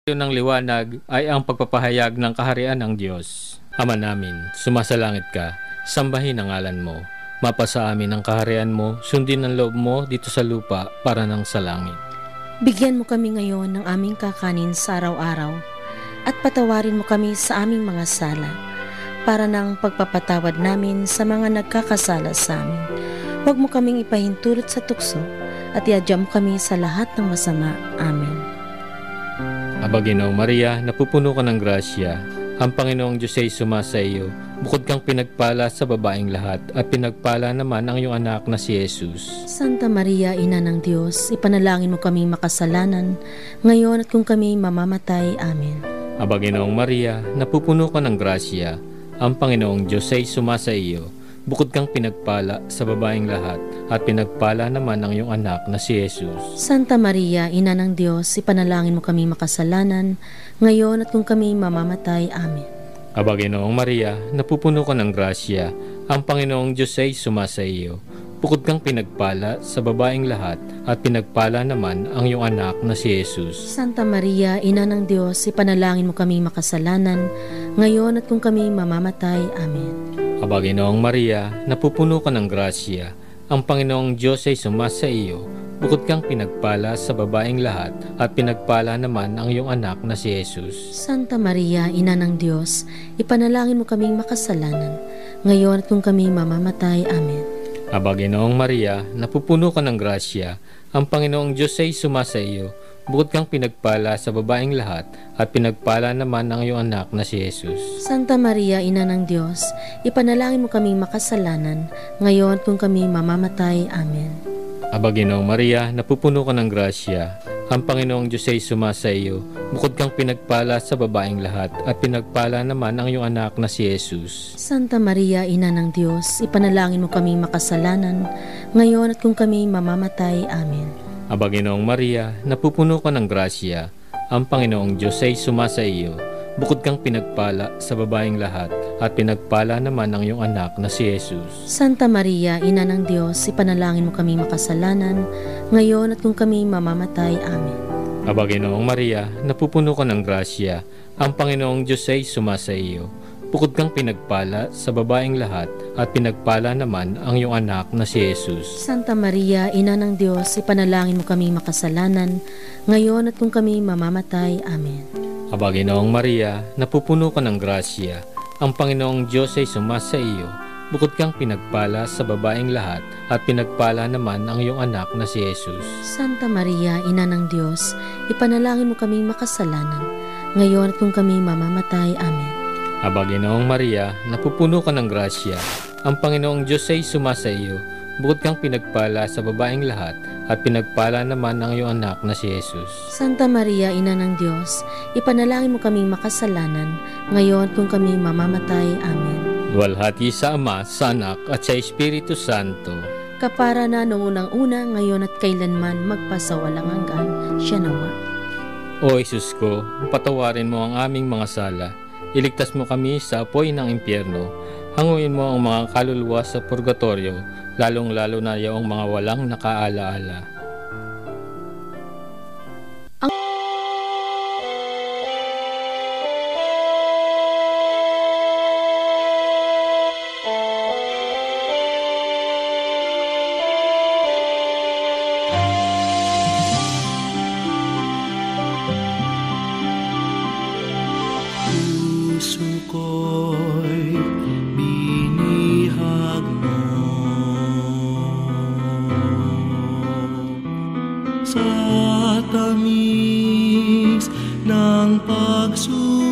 ng liwanag ay ang pagpapahayag ng kaharian ng Diyos. Ama namin, sumasalangit ka, sambahin ang ngalan mo. Mapasa amin ang kaharian mo, sundin ang loob mo dito sa lupa para nang sa langit. Bigyan mo kami ngayon ng aming kakanin sa araw-araw at patawarin mo kami sa aming mga sala para nang pagpapatawad namin sa mga nagkakasala sa amin. Huwag mo kaming ipahintulot sa tukso at iadya mo kami sa lahat ng masama. Amen. Aba Ginoong Maria, napupuno ka ng grasya. Ang Panginoong Diyos ay sumasa iyo. Bukod kang pinagpala sa babaeng lahat at pinagpala naman ang iyong anak na si Jesus. Santa Maria, Ina ng Diyos, ipanalangin mo kami makasalanan, ngayon at kung kami mamamatay. Amen. Aba Ginoong Maria, napupuno ka ng grasya. Ang Panginoong Diyos ay sumasa iyo. Bukod kang pinagpala sa babaeng lahat at pinagpala naman ang iyong anak na si Jesus. Santa Maria, Ina ng Diyos, ipanalangin mo kami makasalanan, ngayon at kung kami mamamatay. Amen. Aba Ginoong Maria, napupuno ka ng grasya. Ang Panginoong Diyos ay sumasa iyo. Bukod kang pinagpala sa babaeng lahat at pinagpala naman ang iyong anak na si Jesus. Santa Maria, Ina ng Diyos, ipanalangin mo kami makasalanan, ngayon at kung kami mamamatay. Amen. Aba Ginoong Maria, napupuno ka ng grasya. Ang Panginoong Diyos ay sumasa iyo. Bukod kang pinagpala sa babaeng lahat at pinagpala naman ang iyong anak na si Jesus. Santa Maria, Ina ng Diyos, ipanalangin mo kaming makasalanan, ngayon at kung kami mamamatay. Amen. Aba Ginoong Maria, napupuno ka ng grasya. Ang Panginoong Diyos ay sumasa iyo. Bukod kang pinagpala sa babaeng lahat at pinagpala naman ang iyong anak na si Jesus. Santa Maria, Ina ng Diyos, ipanalangin mo kaming makasalanan, ngayon at kung kami mamamatay. Amen. Aba Ginoong Maria, napupuno ka ng grasya. Ang Panginoong Diyos ay sumasa iyo. Bukod kang pinagpala sa babaeng lahat at pinagpala naman ang iyong anak na si Jesus. Santa Maria, Ina ng Diyos, ipanalangin mo kaming makasalanan, ngayon at kung kami mamamatay. Amen. Aba Ginoong Maria, napupuno ka ng grasya. Ang Panginoong Diyos ay sumasa iyo. Bukod kang pinagpala sa babaeng lahat at pinagpala naman ang iyong anak na si Jesus. Santa Maria, Ina ng Diyos, ipanalangin mo kami makasalanan, ngayon at kung kami mamamatay. Amen. Aba Ginoong Maria, napupuno ka ng grasya. Ang Panginoong Diyos ay sumasa iyo. Bukod kang pinagpala sa babaeng lahat at pinagpala naman ang iyong anak na si Jesus. Santa Maria, Ina ng Diyos, ipanalangin mo kami makasalanan, ngayon at kung kami mamamatay. Amen. Aba Ginoong Maria, napupuno ka ng grasya. Ang Panginoong Diyos ay sumasa iyo. Bukod kang pinagpala sa babaeng lahat at pinagpala naman ang iyong anak na si Jesus. Santa Maria, Ina ng Diyos, ipanalangin mo kami makasalanan, ngayon at kung kami mamamatay. Amen. Aba Ginoong Maria, napupuno ka ng grasya. Ang Panginoong Diyos ay sumasa iyo. Bukod kang pinagpala sa babaeng lahat at pinagpala naman ang iyong anak na si Jesus. Santa Maria, Ina ng Diyos, ipanalangin mo kaming makasalanan, ngayon at kung kami mamamatay. Amen. Luwalhati sa Ama, sa Anak at sa Espiritu Santo. Kapara na noong unang-una, ngayon at kailanman, magpasawalang hanggan. Siya nawa. O Jesus ko, patawarin mo ang aming mga sala. Iligtas mo kami sa apoy ng impyerno. Hanguin mo ang mga kaluluwa sa purgatorio, lalong-lalo na yung mga walang nakaalaala. Sa tamis ng pagsusunod